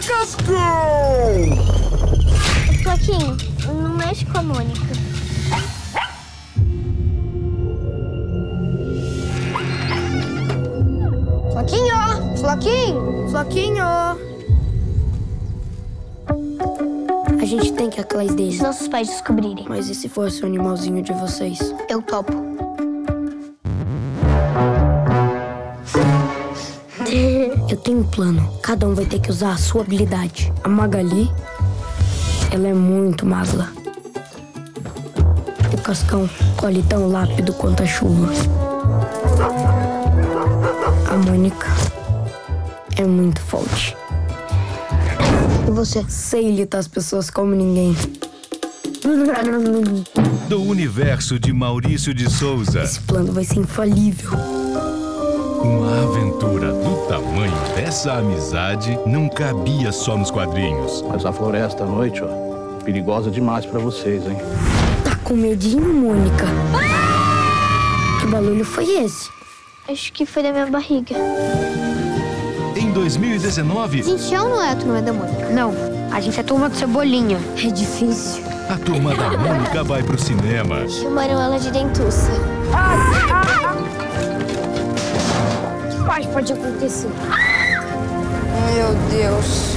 Cascão! Floquinho, não mexe com a Mônica. Floquinho! Floquinho! Floquinho! A gente tem que ir atrás deles. Se nossos pais descobrirem. Mas e se fosse o animalzinho de vocês? Eu topo. Eu tenho um plano. Cada um vai ter que usar a sua habilidade. A Magali, ela é muito magla. O Cascão colhe tão rápido quanto a chuva. A Mônica é muito forte. E você? Sei litar as pessoas como ninguém. Do universo de Maurício de Souza. Esse plano vai ser infalível. Uma aventura do tamanho dessa amizade não cabia só nos quadrinhos. Mas a floresta à noite, ó, perigosa demais pra vocês, hein? Tá com medinho, Mônica? Que barulho foi esse? Acho que foi da minha barriga. Em 2019, A gente é ou não é a turma da Mônica? Não, a gente é turma do Cebolinha. É difícil. a Turma da Mônica vai pro cinema. Chamaram ela de dentuça. O que mais pode acontecer? Meu Deus.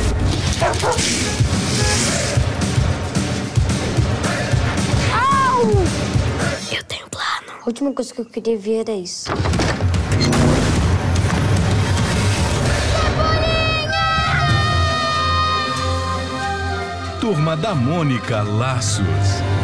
Eu tenho um plano. A última coisa que eu queria ver era isso. Turma da Mônica Laços.